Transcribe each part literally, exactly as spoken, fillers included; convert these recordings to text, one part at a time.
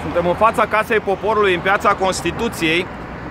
Suntem în fața Casei Poporului, în Piața Constituției,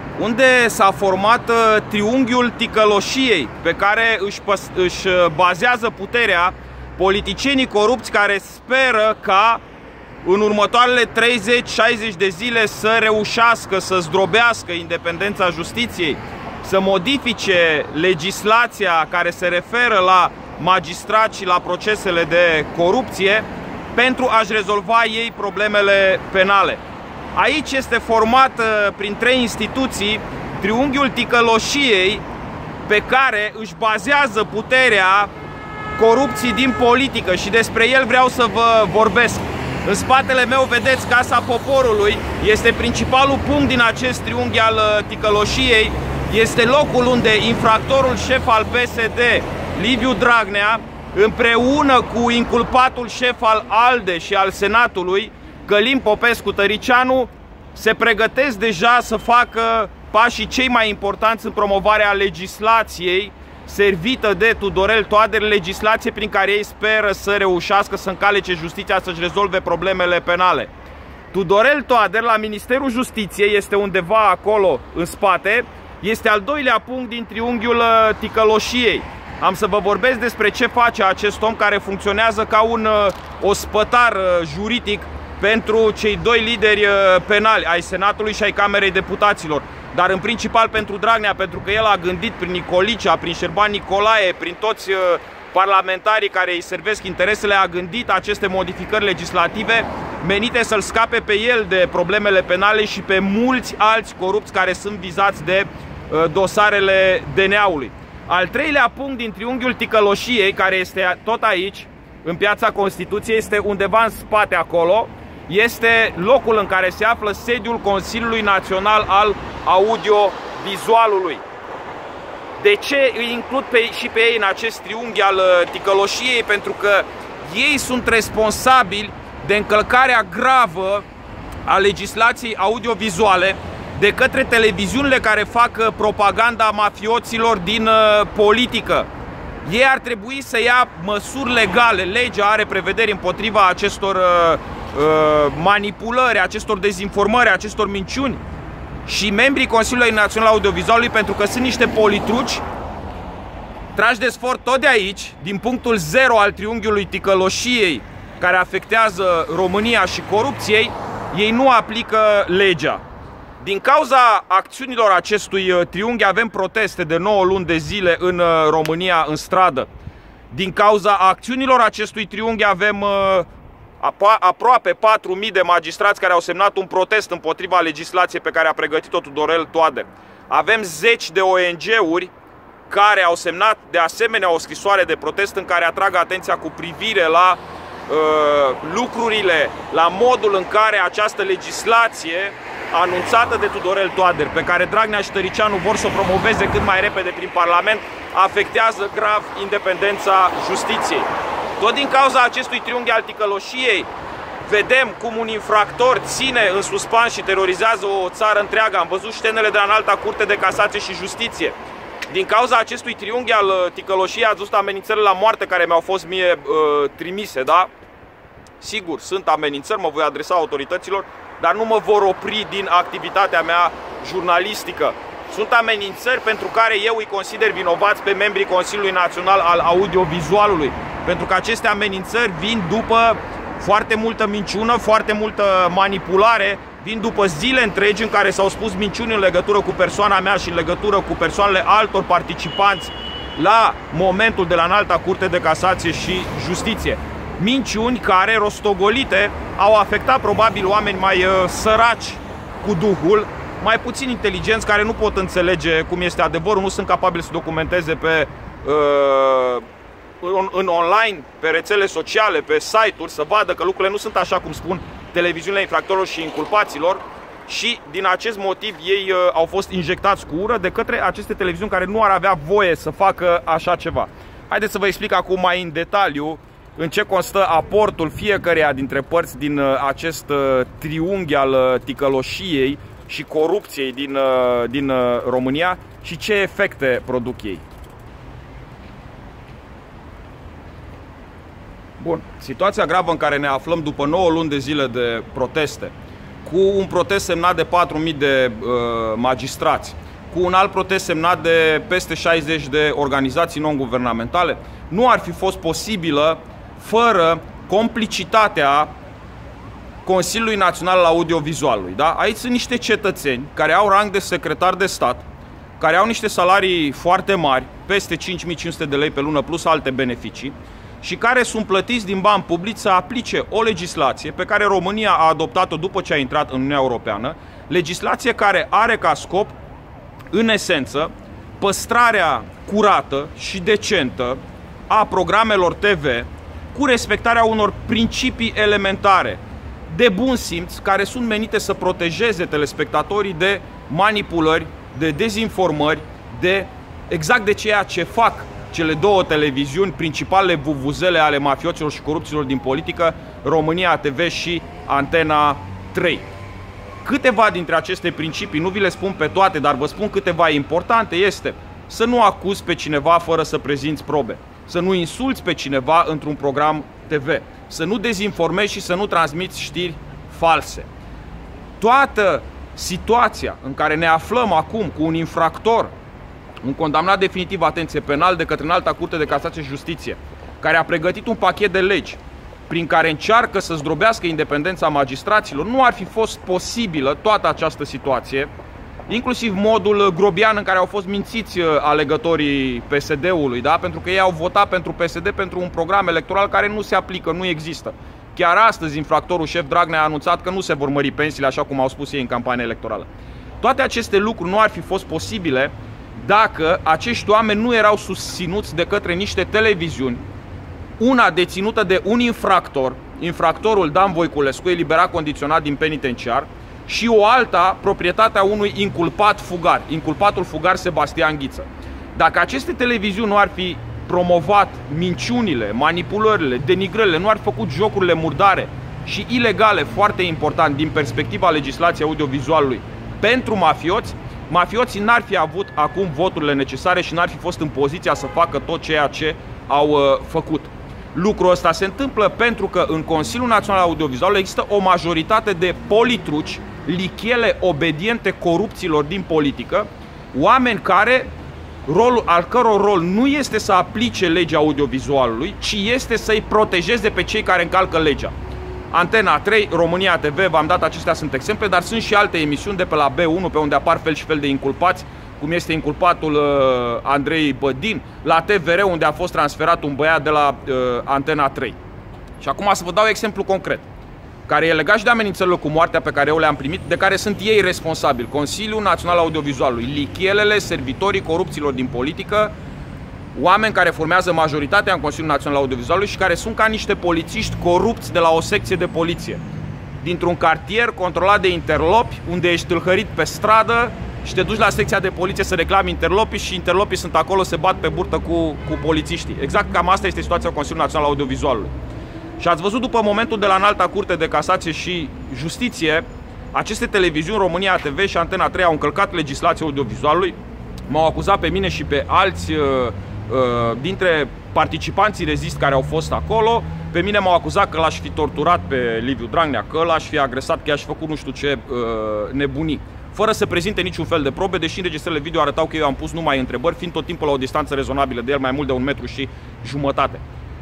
unde s-a format triunghiul ticăloșiei, pe care își, își bazează puterea politicienii corupți care speră ca în următoarele treizeci șaizeci de zile să reușească să zdrobească independența justiției, să modifice legislația care se referă la magistrați și la procesele de corupție pentru a-și rezolva ei problemele penale. Aici este format prin trei instituții triunghiul ticăloșiei, pe care își bazează puterea corupții din politică și despre el vreau să vă vorbesc. În spatele meu vedeți Casa Poporului, este principalul punct din acest triunghi al ticăloșiei, este locul unde infractorul șef al P S D, Liviu Dragnea, împreună cu inculpatul șef al ALDE și al Senatului, Călin Popescu Tăricianu, se pregătesc deja să facă pașii cei mai importanți în promovarea legislației servită de Tudorel Toader, legislație prin care ei speră să reușească să încalece justiția, să-și rezolve problemele penale. Tudorel Toader la Ministerul Justiției este undeva acolo în spate, este al doilea punct din triunghiul ticăloșiei. Am să vă vorbesc despre ce face acest om care funcționează ca un ospătar juridic pentru cei doi lideri penali ai Senatului și ai Camerei Deputaților, dar în principal pentru Dragnea, pentru că el a gândit prin Nicolicea, prin Șerban Nicolae, prin toți parlamentarii care îi servesc interesele, a gândit aceste modificări legislative menite să-l scape pe el de problemele penale și pe mulți alți corupți care sunt vizați de dosarele D N A-ului. Al treilea punct din triunghiul ticăloșiei, care este tot aici, în Piața Constituției, este undeva în spate acolo, este locul în care se află sediul Consiliului Național al Audiovizualului. De ce îi includ pe, și pe ei în acest triunghi al ticăloșiei? Pentru că ei sunt responsabili de încălcarea gravă a legislației audiovizuale de către televiziunile care fac propaganda mafioților din politică. Ei ar trebui să ia măsuri legale. Legea are prevederi împotriva acestor uh, uh, manipulări, acestor dezinformări, acestor minciuni. Și membrii Consiliului Național Audiovizualului, pentru că sunt niște politruci, trași de sfort tot de aici, din punctul zero al triunghiului ticăloșiei, care afectează România și corupției, ei nu aplică legea. Din cauza acțiunilor acestui triunghi avem proteste de nouă luni de zile în România, în stradă. Din cauza acțiunilor acestui triunghi avem aproape patru mii de magistrați care au semnat un protest împotriva legislației pe care a pregătit-o Tudorel Toader. Avem zeci de O N G-uri care au semnat de asemenea o scrisoare de protest în care atrag atenția cu privire la uh, lucrurile, la modul în care această legislație anunțată de Tudorel Toader, pe care Dragnea și Tăricianu vor să o promoveze cât mai repede prin Parlament, afectează grav independența justiției. Tot din cauza acestui triunghi al ticăloșiei, vedem cum un infractor ține în suspans și terorizează o țară întreagă. Am văzut scenele de la Înalta Curte de Casație și Justiție. Din cauza acestui triunghi al ticăloșiei ați văzut amenințările la moarte care mi-au fost mie uh, trimise, da? Sigur, sunt amenințări, mă voi adresa autorităților, dar nu mă vor opri din activitatea mea jurnalistică. Sunt amenințări pentru care eu îi consider vinovați pe membrii Consiliului Național al Audiovizualului, pentru că aceste amenințări vin după foarte multă minciună, foarte multă manipulare, vin după zile întregi în care s-au spus minciuni în legătură cu persoana mea și în legătură cu persoanele altor participanți la momentul de la Înalta Curte de Casație și Justiție. Minciuni care, rostogolite, au afectat probabil oameni mai uh, săraci cu duhul, mai puțin inteligenți, care nu pot înțelege cum este adevărul, nu sunt capabili să documenteze pe, uh, în, în online, pe rețele sociale, pe site-uri, să vadă că lucrurile nu sunt așa cum spun televiziunile infractorilor și inculpaților. Și din acest motiv ei uh, au fost injectați cu ură de către aceste televiziuni care nu ar avea voie să facă așa ceva. Haideți să vă explic acum mai în detaliu în ce constă aportul fiecăreia dintre părți din acest triunghi al ticăloșiei și corupției din, din România și ce efecte produc ei. Bun, situația gravă în care ne aflăm după nouă luni de zile de proteste, cu un protest semnat de patru mii de uh, magistrați, cu un alt protest semnat de peste șaizeci de organizații non-guvernamentale, nu ar fi fost posibilă fără complicitatea Consiliului Național al Audiovizualului. Da? Aici sunt niște cetățeni care au rang de secretar de stat, care au niște salarii foarte mari, peste cinci mii cinci sute de lei pe lună plus alte beneficii, și care sunt plătiți din bani publici să aplice o legislație pe care România a adoptat-o după ce a intrat în Uniunea Europeană, legislație care are ca scop, în esență, păstrarea curată și decentă a programelor T V cu respectarea unor principii elementare de bun simț, care sunt menite să protejeze telespectatorii de manipulări, de dezinformări, de exact de ceea ce fac cele două televiziuni, principalele vuvuzele ale mafioților și corupților din politică, România T V și Antena trei. Câteva dintre aceste principii, nu vi le spun pe toate, dar vă spun câteva importante, este să nu acuzi pe cineva fără să prezinți probe, să nu insulți pe cineva într-un program T V, să nu dezinformezi și să nu transmiți știri false. Toată situația în care ne aflăm acum cu un infractor, un condamnat definitiv, atenție, penal de către Înalta Curte de Casație și Justiție, care a pregătit un pachet de legi prin care încearcă să zdrobească independența magistraților, nu ar fi fost posibilă toată această situație, inclusiv modul grobian în care au fost mințiți alegătorii P S D-ului, da? Pentru că ei au votat pentru P S D pentru un program electoral care nu se aplică, nu există. Chiar astăzi, infractorul șef Dragnea a anunțat că nu se vor mări pensiile, așa cum au spus ei în campania electorală. Toate aceste lucruri nu ar fi fost posibile dacă acești oameni nu erau susținuți de către niște televiziuni, una deținută de un infractor, infractorul Dan Voiculescu, eliberat condiționat din penitenciar, și o alta, proprietatea unui inculpat fugar, inculpatul fugar Sebastian Ghiță. Dacă aceste televiziuni nu ar fi promovat minciunile, manipulările, denigrările, nu ar fi făcut jocurile murdare și ilegale, foarte important din perspectiva legislației audiovizualului, pentru mafioți, mafioții n-ar fi avut acum voturile necesare și n-ar fi fost în poziția să facă tot ceea ce au uh, făcut. Lucrul ăsta se întâmplă pentru că în Consiliul Național al Audiovizualului există o majoritate de politruci, lichiele obediente corupților din politică, oameni care, rolul, al căror rol nu este să aplice legea audiovizualului, ci este să-i protejeze pe cei care încalcă legea. Antena trei, România T V, v-am dat, acestea sunt exemple, dar sunt și alte emisiuni de pe la B unu, pe unde apar fel și fel de inculpați, cum este inculpatul uh, Andrei Bădin, la T V R, unde a fost transferat un băiat de la uh, Antena trei. Și acum să vă dau exemplu concret, care e legat și de amenințările cu moartea pe care eu le-am primit, de care sunt ei responsabili, Consiliul Național Audiovizualului, lichielele, servitorii corupților din politică, oameni care formează majoritatea în Consiliul Național Audiovizualului și care sunt ca niște polițiști corupți de la o secție de poliție, dintr-un cartier controlat de interlopi, unde ești tâlhărit pe stradă și te duci la secția de poliție să reclami interlopii și interlopii sunt acolo, se bat pe burtă cu, cu polițiștii. Exact cam asta este situația Consiliului Național Audiovizualului. Și ați văzut după momentul de la Înalta Curte de Casație și Justiție, aceste televiziuni, România T V și Antena trei, au încălcat legislația audiovizualului, m-au acuzat pe mine și pe alți uh, uh, dintre participanții Rezist care au fost acolo. Pe mine m-au acuzat că l-aș fi torturat pe Liviu Dragnea, că l-aș fi agresat, că i-aș fi făcut nu știu ce uh, nebunii, fără să prezinte niciun fel de probe, deși înregistrările video arătau că eu am pus numai întrebări, fiind tot timpul la o distanță rezonabilă de el, mai mult de un metru și jumătate.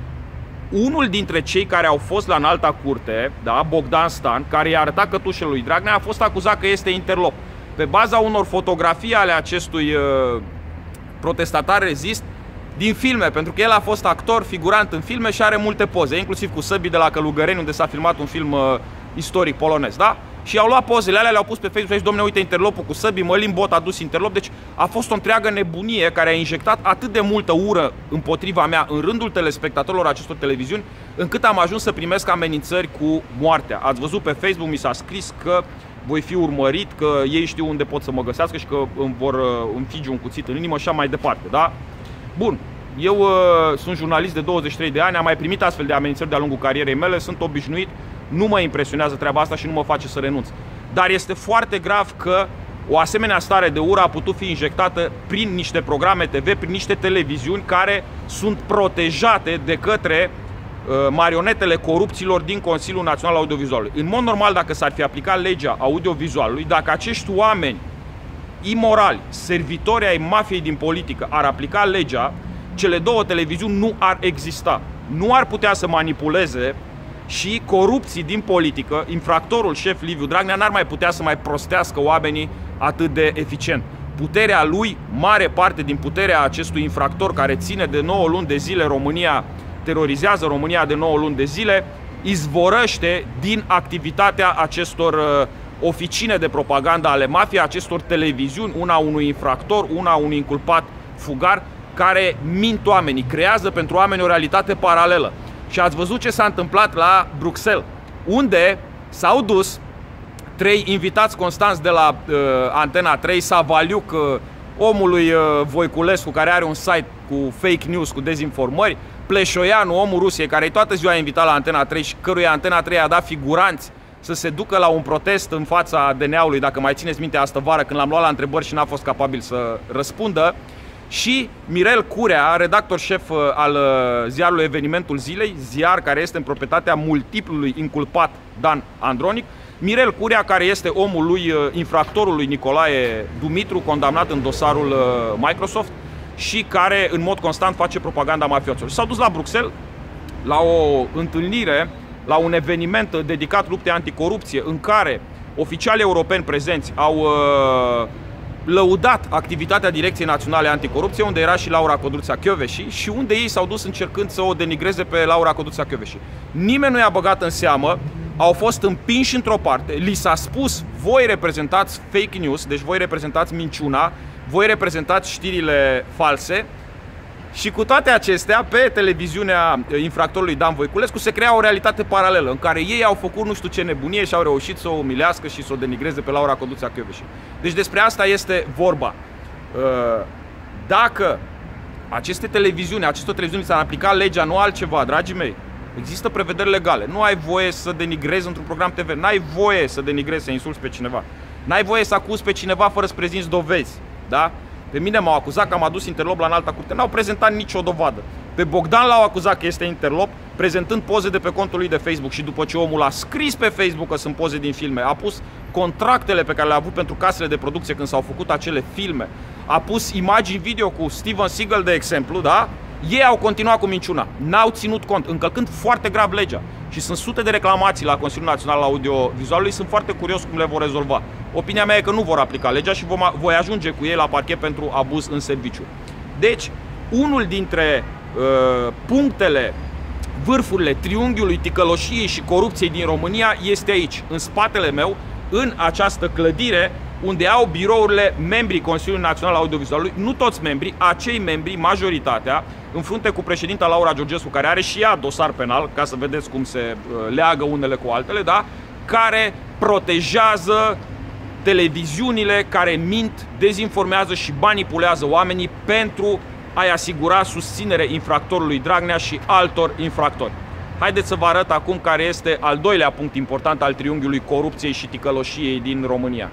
Unul dintre cei care au fost la Înalta Curte, da, Bogdan Stan, care i-a arătat cătușele lui Dragnea, a fost acuzat că este interlop. Pe baza unor fotografii ale acestui uh, protestatar Rezist din filme, pentru că el a fost actor, figurant în filme și are multe poze, inclusiv cu Săbii de la Călugăreni, unde s-a filmat un film uh, istoric polonez, da? Și au luat pozele alea, le-au pus pe Facebook și domne, uite interlopul cu Săbii, Mălin Bot a dus interlop. Deci a fost o întreagă nebunie care a injectat atât de multă ură împotriva mea în rândul telespectatorilor acestor televiziuni, încât am ajuns să primesc amenințări cu moartea. Ați văzut pe Facebook, mi s-a scris că voi fi urmărit, că ei știu unde pot să mă găsească și că îmi vor înfige un cuțit în inimă și așa mai departe, da? Bun, eu uh, sunt jurnalist de douăzeci și trei de ani, am mai primit astfel de amenințări de-a lungul carierei mele, sunt obișnuit, nu mă impresionează treaba asta și nu mă face să renunț. Dar este foarte grav că o asemenea stare de ură a putut fi injectată prin niște programe T V, prin niște televiziuni care sunt protejate de către marionetele corupților din Consiliul Național Audiovizualului. În mod normal, dacă s-ar fi aplicat legea audiovizualului, dacă acești oameni imorali, servitori ai mafiei din politică, ar aplica legea, cele două televiziuni nu ar exista. Nu ar putea să manipuleze și corupții din politică, infractorul șef Liviu Dragnea n-ar mai putea să mai prostească oamenii atât de eficient. Puterea lui, mare parte din puterea acestui infractor care ține de nouă luni de zile România, terorizează România de nouă luni de zile, izvorăște din activitatea acestor uh, oficine de propagandă ale mafiei, acestor televiziuni, una unui infractor, una unui inculpat fugar, care mint oamenii, creează pentru oameni o realitate paralelă. Și ați văzut ce s-a întâmplat la Bruxelles, unde s-au dus trei invitați constanți de la uh, Antena trei, Savaliuc, uh, omul lui uh, Voiculescu, care are un site cu fake news, cu dezinformări, Pleșoianu, omul Rusiei, care toată ziua a invitat la Antena trei și căruia Antena trei a dat figuranți să se ducă la un protest în fața D N A-ului, dacă mai țineți minte astă vară, când l-am luat la întrebări și n-a fost capabil să răspundă, și Mirel Curea, redactor șef al ziarului Evenimentul Zilei, ziar care este în proprietatea multiplului inculpat Dan Andronic. Mirel Curea, care este omul lui, infractorului Nicolae Dumitru, condamnat în dosarul Microsoft și care în mod constant face propaganda mafioților. S-au dus la Bruxelles la o întâlnire, la un eveniment dedicat luptei anticorupție, în care oficialii europeni prezenți au uh, lăudat activitatea Direcției Naționale Anticorupție, unde era și Laura Codruța-Kövesi și unde ei s-au dus încercând să o denigreze pe Laura Codruța-Kövesi. Nimeni nu i-a băgat în seamă, au fost împinși într-o parte, li s-a spus: voi reprezentați fake news, deci voi reprezentați minciuna, voi reprezentați știrile false. Și cu toate acestea, pe televiziunea infractorului Dan Voiculescu se crea o realitate paralelă, în care ei au făcut nu știu ce nebunie și au reușit să o umilească și să o denigreze pe Laura Codruța-Kövesi. Deci despre asta este vorba. Dacă aceste televiziuni, acestor televiziuni s-ar aplica legea, nu altceva, dragii mei, există prevederi legale. Nu ai voie să denigrezi într-un program T V, n-ai voie să denigrezi, să insulți pe cineva, n-ai voie să acuzi pe cineva fără să prezinți dovezi, da? Pe mine m-au acuzat că am adus interlop la înalta curte, n-au prezentat nicio dovadă. Pe Bogdan l-au acuzat că este interlop, prezentând poze de pe contul lui de Facebook, și după ce omul a scris pe Facebook că sunt poze din filme, a pus contractele pe care le-a avut pentru casele de producție când s-au făcut acele filme, a pus imagini video cu Steven Seagal, de exemplu, da? Ei au continuat cu minciuna, n-au ținut cont, încălcând foarte grav legea. Și sunt sute de reclamații la Consiliul Național Audiovizualului, sunt foarte curios cum le vor rezolva. Opinia mea e că nu vor aplica legea și vom, voi ajunge cu ei la parchet pentru abuz în serviciu. Deci, unul dintre uh, punctele, vârfurile triunghiului ticăloșiei și corupției din România este aici, în spatele meu, în această clădire, unde au birourile membrii Consiliului Național Audiovizualului, nu toți membrii, acei membri, majoritatea, în frunte cu președinta Laura Georgescu, care are și ea dosar penal, ca să vedeți cum se leagă unele cu altele, da? Care protejează televiziunile care mint, dezinformează și manipulează oamenii pentru a-i asigura susținere infractorului Dragnea și altor infractori. Haideți să vă arăt acum care este al doilea punct important al triunghiului corupției și ticăloșiei din România.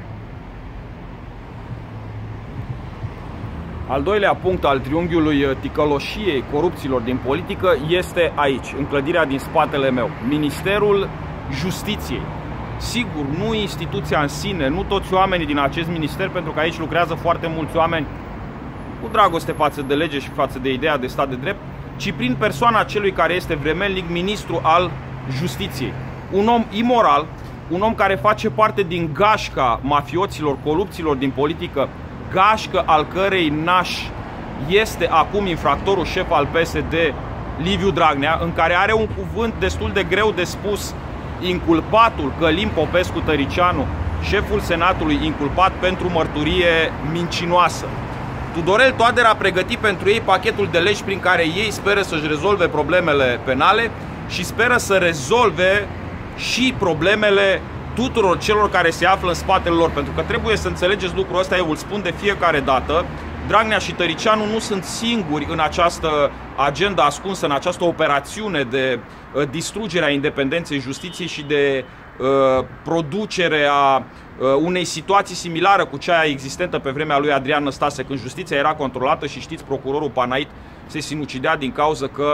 Al doilea punct al triunghiului ticăloșiei corupților din politică este aici, în clădirea din spatele meu, Ministerul Justiției. Sigur, nu instituția în sine, nu toți oamenii din acest minister, pentru că aici lucrează foarte mulți oameni cu dragoste față de lege și față de ideea de stat de drept, ci prin persoana celui care este vremelnic ministru al Justiției. Un om imoral, un om care face parte din gașca mafioților, corupților din politică, gașcă al cărei naș este acum infractorul șef al P S D, Liviu Dragnea, în care are un cuvânt destul de greu de spus inculpatul Călin Popescu Tăricianu, șeful Senatului, inculpat pentru mărturie mincinoasă. Tudorel Toader a pregătit pentru ei pachetul de legi prin care ei speră să-și rezolve problemele penale și speră să rezolve și problemele tuturor celor care se află în spatele lor, pentru că trebuie să înțelegeți lucrul ăsta, eu îl spun de fiecare dată. Dragnea și Tăricianu nu sunt singuri în această agenda ascunsă, în această operațiune de uh, distrugere a independenței justiției și de uh, producere a uh, unei situații similare cu cea existentă pe vremea lui Adrian Năstase, când justiția era controlată și știți, procurorul Panait se sinucidea din cauza că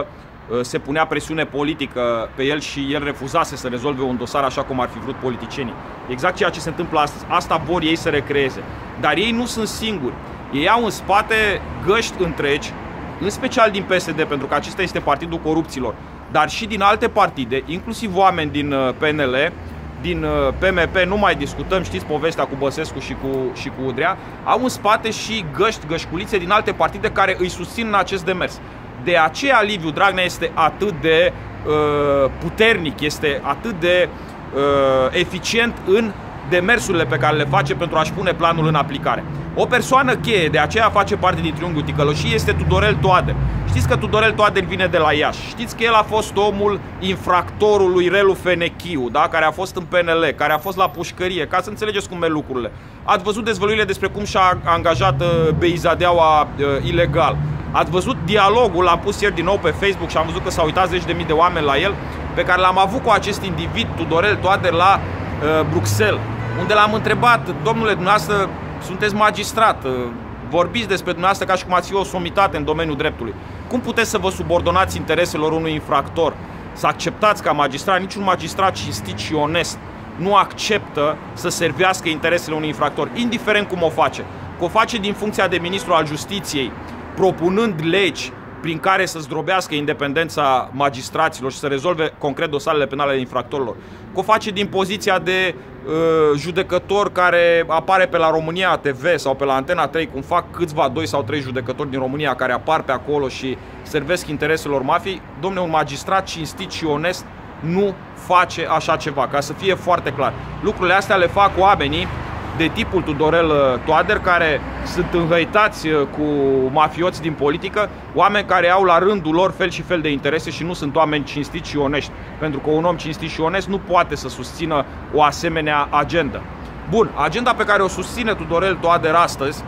se punea presiune politică pe el și el refuzase să rezolve un dosar așa cum ar fi vrut politicienii. Exact ceea ce se întâmplă astăzi. Asta vor ei să recreeze. Dar ei nu sunt singuri. Ei au în spate găști întregi, în special din P S D, pentru că acesta este partidul corupților, dar și din alte partide, inclusiv oameni din P N L, din P M P, nu mai discutăm, știți povestea cu Băsescu și cu, și cu Udrea, au în spate și găști, gășculițe din alte partide care îi susțin în acest demers. De aceea Liviu Dragnea este atât de uh, puternic, este atât de uh, eficient în demersurile pe care le face pentru a-și pune planul în aplicare. O persoană cheie, de aceea face parte din triunghiul ticăloșii, este Tudorel Toader. Știți că Tudorel Toader vine de la Iași. Știți că el a fost omul infractorul lui Relu Fenechiu, da? Care a fost în P N L, care a fost la pușcărie, ca să înțelegeți cum merg lucrurile. Ați văzut dezvăluirile despre cum și-a angajat uh, Beizadeaua uh, ilegal. Ați văzut dialogul, l-am pus ieri din nou pe Facebook și am văzut că s-au uitat zeci de mii de oameni la el, pe care l-am avut cu acest individ, Tudorel Toader, la uh, Bruxelles, unde l-am întrebat: domnule, dumneavoastră sunteți magistrat, uh, vorbiți despre dumneavoastră ca și cum ați fi o somitate în domeniul dreptului. Cum puteți să vă subordonați intereselor unui infractor? Să acceptați ca magistrat? Niciun magistrat cinstit și onest nu acceptă să servească interesele unui infractor, indiferent cum o face. Că o face din funcția de ministru al justiției, propunând legi prin care să zdrobească independența magistraților și să rezolve concret dosarele penale ale infractorilor. Că o face din poziția de uh, judecător care apare pe la România T V sau pe la Antena trei, cum fac câțiva, doi sau trei judecători din România care apar pe acolo și servesc intereselor mafiei. Dom'le, un magistrat cinstit și onest nu face așa ceva, ca să fie foarte clar. Lucrurile astea le fac oamenii de tipul Tudorel Toader, care sunt înhăitați cu mafioți din politică, oameni care au la rândul lor fel și fel de interese și nu sunt oameni cinstiți și onești, pentru că un om cinstit și onest nu poate să susțină o asemenea agendă. Bun, agenda pe care o susține Tudorel Toader astăzi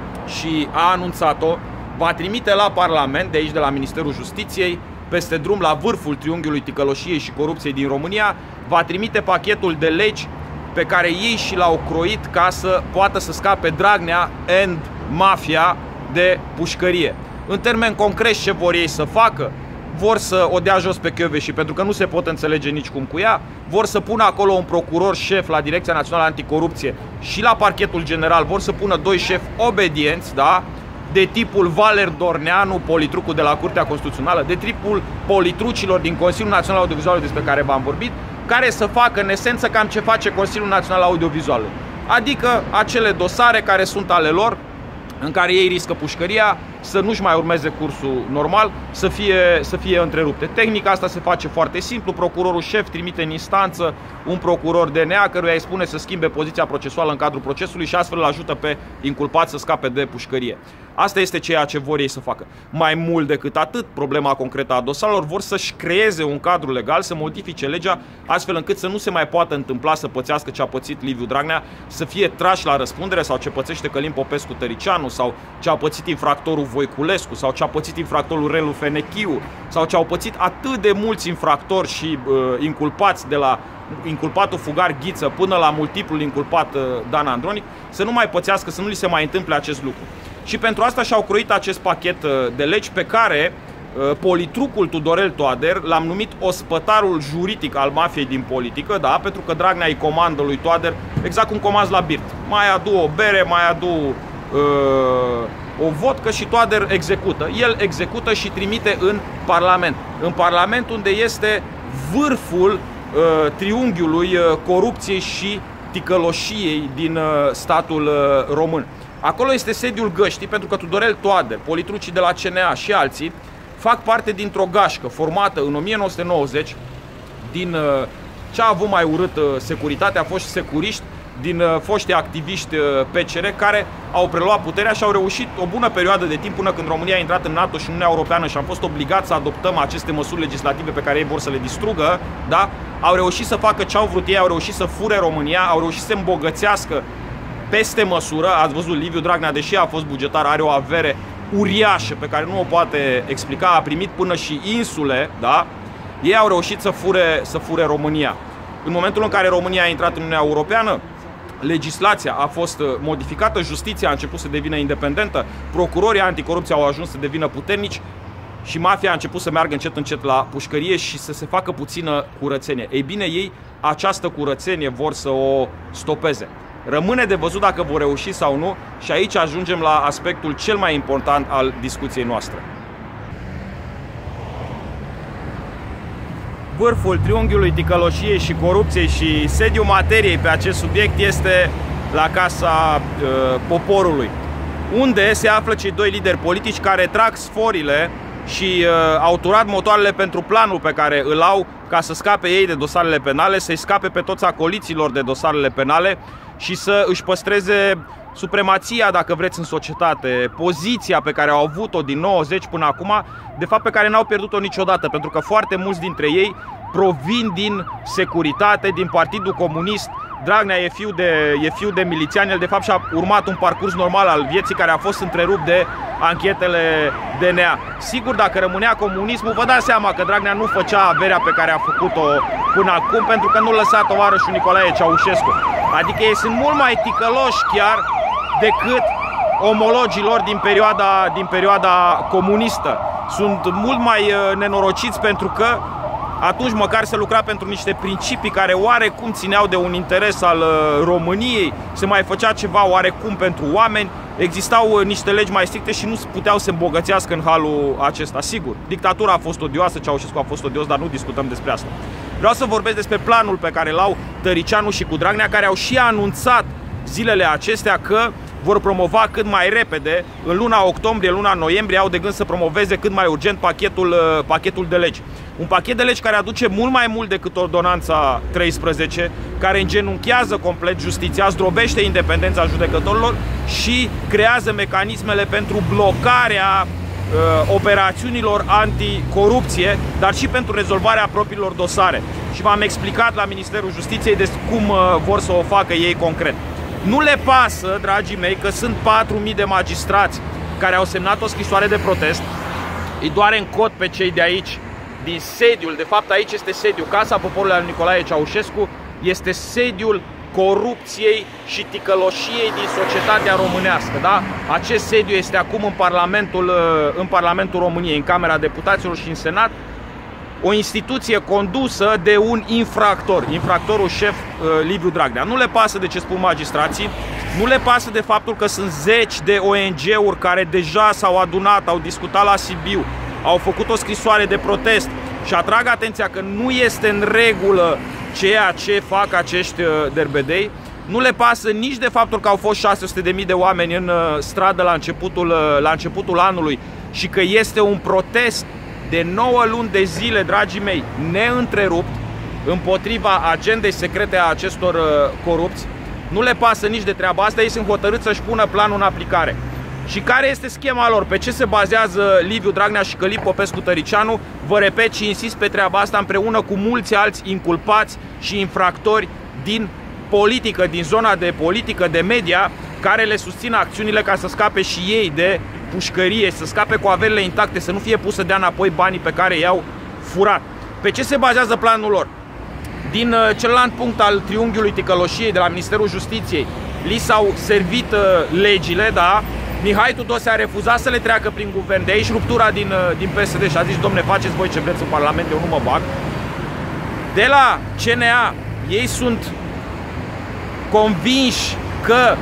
și a anunțat-o, va trimite la Parlament, de aici de la Ministerul Justiției, peste drum la vârful triunghiului ticăloșiei și corupției din România, va trimite pachetul de legi pe care ei și l-au croit ca să poată să scape Dragnea and mafia de pușcărie. În termeni concreți, ce vor ei să facă? Vor să o dea jos pe Kövesi, pentru că nu se pot înțelege nici cum cu ea, vor să pună acolo un procuror șef la Direcția Națională Anticorupție și la Parchetul General vor să pună doi șefi obedienți, da? De tipul Valer Dorneanu, politrucul de la Curtea Constituțională, de tipul politrucilor din Consiliul Național Audiovizual despre care v-am vorbit, care să facă în esență cam ce face Consiliul Național Audiovizual. Adică acele dosare care sunt ale lor, în care ei riscă pușcăria, să nu-și mai urmeze cursul normal, să fie, să fie întrerupte. Tehnica asta se face foarte simplu, procurorul șef trimite în instanță un procuror D N A căruia îi spune să schimbe poziția procesuală în cadrul procesului și astfel îl ajută pe inculpat să scape de pușcărie. Asta este ceea ce vor ei să facă. Mai mult decât atât, problema concretă a dosarelor, vor să-și creeze un cadru legal, să modifice legea astfel încât să nu se mai poată întâmpla să pățească ce a pățit Liviu Dragnea, să fie trași la răspundere, sau ce pățește Călin Popescu Tăricianu, sau ce a pățit infractorul Voiculescu, sau ce a pățit infractorul Relu Fenechiu, sau ce au pățit atât de mulți infractori și uh, inculpați, de la inculpatul Fugar Ghiță până la multiplul inculpat uh, Dan Andronic, să nu mai pățească, să nu li se mai întâmple acest lucru. Și pentru asta și-au croit acest pachet uh, de legi pe care uh, politrucul Tudorel Toader l-am numit ospătarul juridic al mafiei din politică, da? Pentru că Dragnea îi comandă lui Toader exact cum comanzi la birt. Mai adu o bere, mai adu uh, o vodcă și Toader execută. El execută și trimite în Parlament. În Parlament, unde este vârful uh, triunghiului uh, corupției și ticăloșiei din uh, statul uh, român. Acolo este sediul găștii, pentru că Tudorel Toader, politrucii de la C N A și alții fac parte dintr-o gașcă formată în o mie nouă sute nouăzeci din uh, ce a avut mai urât uh, securitatea, a fost securiști din uh, foști activiști uh, P C R care au preluat puterea și au reușit o bună perioadă de timp, până când România a intrat în NATO și Uniunea Europeană și am fost obligați să adoptăm aceste măsuri legislative pe care ei vor să le distrugă, da? Au reușit să facă ce au vrut ei, au reușit să fure România, au reușit să îmbogățească peste măsură. Ați văzut, Liviu Dragnea, deși a fost bugetar, are o avere uriașă pe care nu o poate explica, a primit până și insule, da? Ei au reușit să fure, să fure România. În momentul în care România a intrat în Uniunea Europeană, legislația a fost modificată, justiția a început să devină independentă, procurorii anticorupție au ajuns să devină puternici. și mafia a început să meargă încet încet la pușcărie și să se facă puțină curățenie. Ei bine, ei această curățenie vor să o stopeze. Rămâne de văzut dacă vor reuși sau nu și aici ajungem la aspectul cel mai important al discuției noastre. Vârful triunghiului ticăloșiei și corupției și sediul materiei pe acest subiect este la Casa uh, Poporului, unde se află cei doi lideri politici care trag sforile și uh, au turat motoarele pentru planul pe care îl au ca să scape ei de dosarele penale, să-i scape pe toți acoliților de dosarele penale și să își păstreze supremația, dacă vreți, în societate, poziția pe care au avut-o din nouăzeci până acum, de fapt pe care n-au pierdut-o niciodată, pentru că foarte mulți dintre ei provin din securitate, din Partidul Comunist. Dragnea e fiu de, e fiu de milițian, el de fapt și-a urmat un parcurs normal al vieții care a fost întrerupt de anchetele D N A. Sigur, dacă rămânea comunismul, vă dați seama că Dragnea nu făcea averea pe care a făcut-o până acum, pentru că nu lăsa tovarășul Nicolae Ceaușescu. Adică ei sunt mult mai ticăloși chiar decât omologilor din perioada, din perioada comunistă. Sunt mult mai nenorociți pentru că atunci măcar se lucra pentru niște principii care oarecum țineau de un interes al României, se mai făcea ceva oarecum pentru oameni, existau niște legi mai stricte și nu puteau să îmbogățească în halul acesta. Sigur, dictatura a fost odioasă, Ceaușescu a fost odios, dar nu discutăm despre asta. Vreau să vorbesc despre planul pe care l-au Tăricianu și cu Dragnea, care au și anunțat zilele acestea că vor promova cât mai repede, în luna octombrie, luna noiembrie, au de gând să promoveze cât mai urgent pachetul, pachetul de legi. Un pachet de legi care aduce mult mai mult decât ordonanța treisprezece, care îngenunchează complet justiția, zdrobește independența judecătorilor și creează mecanismele pentru blocarea uh, operațiunilor anticorupție, dar și pentru rezolvarea propriilor dosare. Și v-am explicat la Ministerul Justiției despre cum uh, vor să o facă ei concret. Nu le pasă, dragii mei, că sunt patru mii de magistrați care au semnat o scrisoare de protest. Îi doare în cot pe cei de aici, din sediul, de fapt aici este sediul, Casa Poporului al Nicolae Ceaușescu, este sediul corupției și ticăloșiei din societatea românească. Da? Acest sediu este acum în Parlamentul, în Parlamentul României, în Camera Deputaților și în Senat, o instituție condusă de un infractor, infractorul șef Liviu Dragnea. Nu le pasă de ce spun magistrații, nu le pasă de faptul că sunt zeci de O N G-uri care deja s-au adunat, au discutat la Sibiu, au făcut o scrisoare de protest și atrag atenția că nu este în regulă ceea ce fac acești derbedei. Nu le pasă nici de faptul că au fost șase sute de mii de oameni în stradă la începutul, la începutul anului și că este un protest de nouă luni de zile, dragii mei, neîntrerupt împotriva agendei secrete a acestor corupți. Nu le pasă nici de treaba asta, ei sunt hotărâți să-și pună planul în aplicare. Și care este schema lor? Pe ce se bazează Liviu Dragnea și Călin Popescu-Tăricianu? Vă repet și insist pe treaba asta împreună cu mulți alți inculpați și infractori din politică, din zona de politică, de media, care le susțin acțiunile ca să scape și ei de pușcărie, să scape cu averile intacte, să nu fie pusă de înapoi banii pe care i-au furat. Pe ce se bazează planul lor? Din celălalt punct al triunghiului ticăloșiei de la Ministerul Justiției, li s-au servit legile, da? Mihai Tudose a refuzat să le treacă prin guvern, de aici ruptura din, din P S D și a zis: domne, faceți voi ce vreți în Parlament, eu nu mă bag. De la C N A, ei sunt convinși că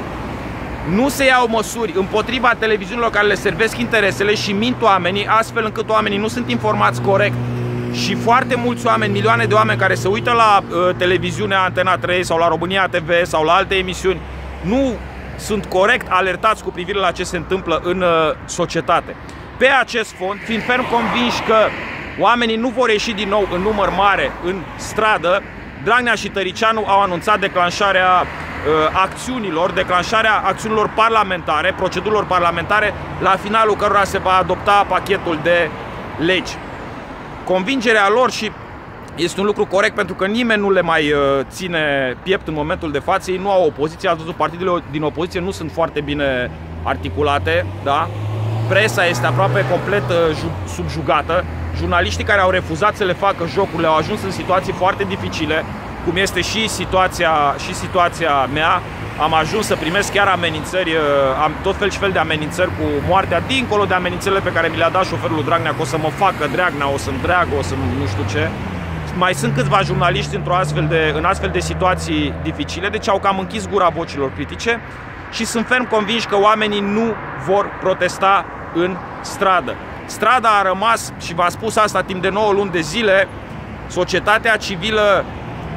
nu se iau măsuri împotriva televiziunilor care le servesc interesele și mint oamenii, astfel încât oamenii nu sunt informați corect. Și foarte mulți oameni, milioane de oameni care se uită la uh, televiziunea Antena trei sau la România T V sau la alte emisiuni, nu sunt corect alertați cu privire la ce se întâmplă în uh, societate. Pe acest fond, fiind ferm convinși că oamenii nu vor ieși din nou în număr mare în stradă, Dragnea și Tăricianu au anunțat declanșarea uh, acțiunilor, declanșarea acțiunilor parlamentare, procedurilor parlamentare, la finalul cărora se va adopta pachetul de legi. Convingerea lor, și este un lucru corect pentru că nimeni nu le mai uh, ține piept în momentul de față, ei nu au opoziție, ați văzut, partidele din opoziție nu sunt foarte bine articulate, da? Presa este aproape complet uh, subjugată, jurnaliștii care au refuzat să le facă jocurile au ajuns în situații foarte dificile, cum este și situația, și situația mea. am ajuns să primesc chiar amenințări, am tot fel și fel de amenințări cu moartea, dincolo de amenințările pe care mi le-a dat șoferul Dragnea, că o să mă facă Dragnea, o să-mi dreagă, o să nu știu ce. Mai sunt câțiva jurnaliști într-o astfel de, în astfel de situații dificile, deci au cam închis gura vocilor critice și sunt ferm convinși că oamenii nu vor protesta în stradă. Strada a rămas, și v-am spus asta timp de nouă luni de zile, societatea civilă,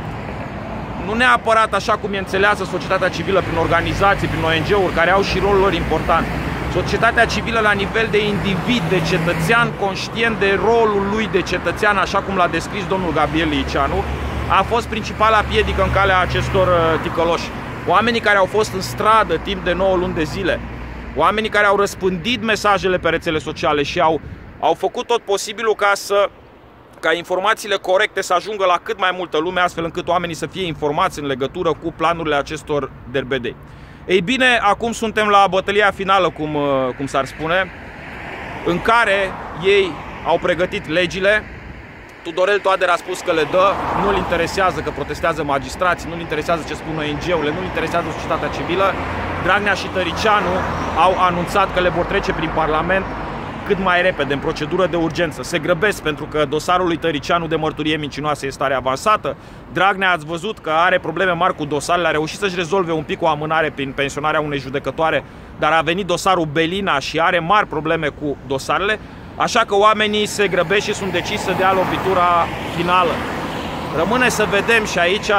nu neapărat așa cum e înțeleasă societatea civilă prin organizații, prin O N G-uri, care au și rolul lor important. Societatea civilă la nivel de individ, de cetățean, conștient de rolul lui de cetățean, așa cum l-a descris domnul Gabriel Liceanu, a fost principala piedică în calea acestor ticăloși. Oamenii care au fost în stradă timp de nouă luni de zile, oamenii care au răspândit mesajele pe rețele sociale și au, au făcut tot posibilul ca să ca informațiile corecte să ajungă la cât mai multă lume, astfel încât oamenii să fie informați în legătură cu planurile acestor derbedei. Ei bine, acum suntem la bătălia finală, cum, cum s-ar spune, în care ei au pregătit legile. Tudorel Toader a spus că le dă, nu-l interesează că protestează magistrații, nu-l interesează ce spun O N G-urile, nu-l interesează societatea civilă. Dragnea și Tăricianu au anunțat că le vor trece prin Parlament cât mai repede, în procedură de urgență. Se grăbesc pentru că dosarul lui Tăricianu de mărturie mincinoasă este stare avansată. Dragnea, ați văzut că are probleme mari cu dosarele, a reușit să-și rezolve un pic o amânare prin pensionarea unei judecătoare, dar a venit dosarul Belina și are mari probleme cu dosarele, așa că oamenii se grăbesc și sunt deciși să dea lovitura finală. Rămâne să vedem, și aici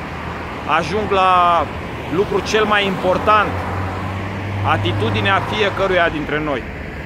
ajung la lucru cel mai important, atitudinea fiecăruia dintre noi.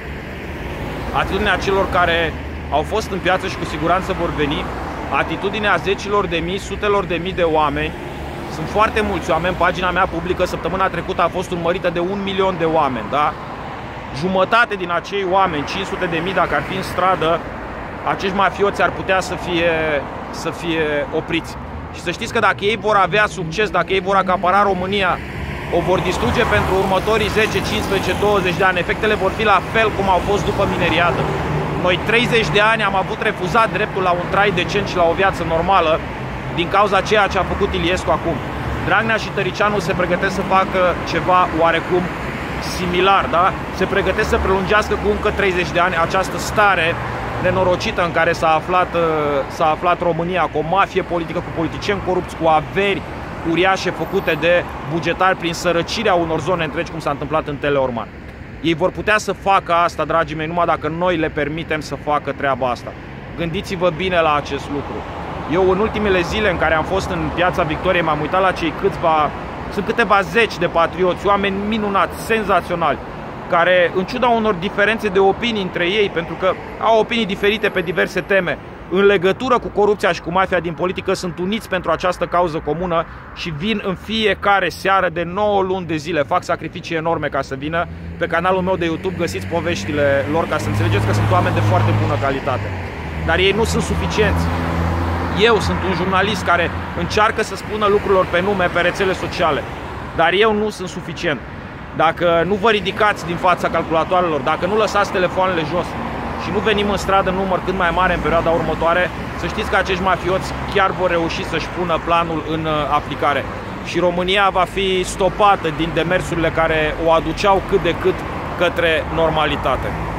Atitudinea celor care au fost în piață și cu siguranță vor veni, atitudinea zecilor de mii, sutelor de mii de oameni. Sunt foarte mulți oameni, pagina mea publică săptămâna trecută a fost urmărită de un milion de oameni, da? Jumătate din acei oameni, cinci sute de mii dacă ar fi în stradă, acești mafioți ar putea să fie, să fie opriți. Și să știți că dacă ei vor avea succes, dacă ei vor acapara România, o vor distruge pentru următorii zece, cincisprezece, douăzeci de ani. Efectele vor fi la fel cum au fost după mineriadă. Noi treizeci de ani am avut refuzat dreptul la un trai decent și la o viață normală din cauza ceea ce a făcut Iliescu acum. Dragnea și Tăricianu se pregătesc să facă ceva oarecum similar, da? Se pregătesc să prelungească cu încă treizeci de ani această stare nenorocită în care s-a aflat, s-a aflat România, cu o mafie politică, cu politicieni corupți, cu averi uriașe făcute de bugetari prin sărăcirea unor zone întregi, cum s-a întâmplat în Teleorman. Ei vor putea să facă asta, dragii mei, numai dacă noi le permitem să facă treaba asta. Gândiți-vă bine la acest lucru. Eu, în ultimele zile în care am fost în Piața Victoriei, m-am uitat la cei câțiva, sunt câteva zeci de patrioți, oameni minunați, senzaționali, care, în ciuda unor diferențe de opinii între ei, pentru că au opinii diferite pe diverse teme, în legătură cu corupția și cu mafia din politică, sunt uniți pentru această cauză comună și vin în fiecare seară de nouă luni de zile, fac sacrificii enorme ca să vină. Pe canalul meu de YouTube găsiți poveștile lor ca să înțelegeți că sunt oameni de foarte bună calitate. Dar ei nu sunt suficienți. Eu sunt un jurnalist care încearcă să spună lucrurilor pe nume pe rețele sociale, dar eu nu sunt suficient. Dacă nu vă ridicați din fața calculatoarelor, dacă nu lăsați telefoanele jos și nu venim în stradă în număr cât mai mare în perioada următoare, să știți că acești mafioți chiar vor reuși să-și pună planul în aplicare. Și România va fi stopată din demersurile care o aduceau cât de cât către normalitate.